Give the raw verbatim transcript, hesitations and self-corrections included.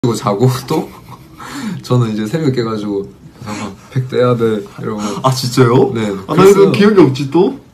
그리고 자고 또 저는 이제 새벽에 깨가지고 백 떼야 돼 이러고. 아 진짜요? 네. 아, 나 이거 기억이 없지 또?